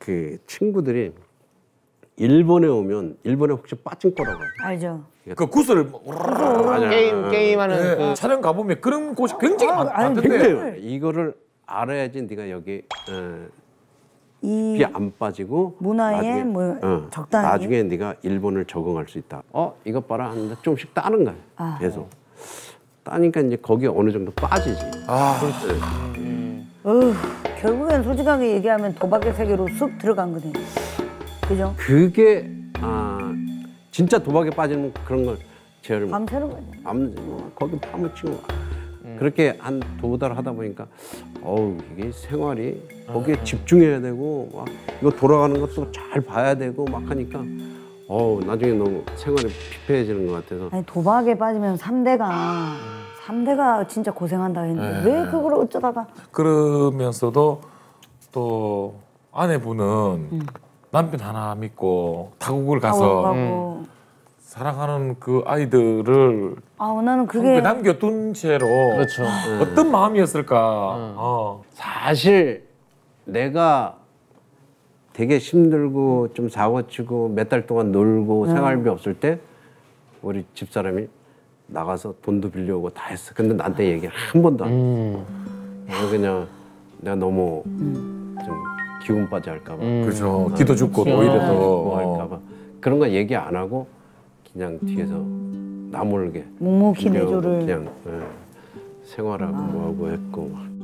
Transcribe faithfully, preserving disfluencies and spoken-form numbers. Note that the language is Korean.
그 친구들이 일본에 오면 일본에 혹시 빠진 거라고 알죠. 그 구슬 게임 게임하는 네, 촬영 가보면 그런 곳이 굉장히 아, 많, 아니, 많던데. 굉장히 이거를 알아야지 네가 여기 어, 이 비 안 빠지고 문화에 나중에, 뭐 어, 적당히? 나중에 네가 일본을 적응할 수 있다. 어 이것 봐라 하는데 조금씩 따는 거야. 아. 계속 따니까 이제 거기에 어느 정도 빠지지. 아, 어휴, 결국엔 솔직하게 얘기하면 도박의 세계로 쑥 들어간 거네. 그죠? 그게 아 진짜 도박에 빠지는 그런 걸 제어를 밤새는 거죠. 밤 뭐, 거기 파묻히고 그렇게 한 두 달 하다 보니까 어우 이게 생활이 거기에 집중해야 되고 막 이거 돌아가는 것도 잘 봐야 되고 막 하니까 어우 나중에 너무 생활이 피폐해지는 것 같아서 아니 도박에 빠지면 삼 대가 삼 대가 진짜 고생한다 했는데 왜 그걸 어쩌다가 그러면서도 또 아내분은 남편 하나 믿고 타국을 가서 가고 사랑하는 그 아이들을 아 나는 그게 그게 남겨둔 채로 그렇죠. 어떤 마음이었을까. 어. 사실 내가 되게 힘들고 좀 사고치고 몇 달 동안 놀고 생활비 없을 때 우리 집사람이 나가서 돈도 빌려오고 다 했어. 근데 나한테 얘기 한 번도 안 했어. 그래서 그냥 내가 너무 좀 기운 빠져 할까 봐. 그렇죠. 기도 죽고 오히려 더 뭐 할까 봐. 그런 거 얘기 안 하고 그냥 뒤에서 나몰게 묵묵히 빌려오고 내조를 그냥 예, 생활하고 뭐하고 했고 막.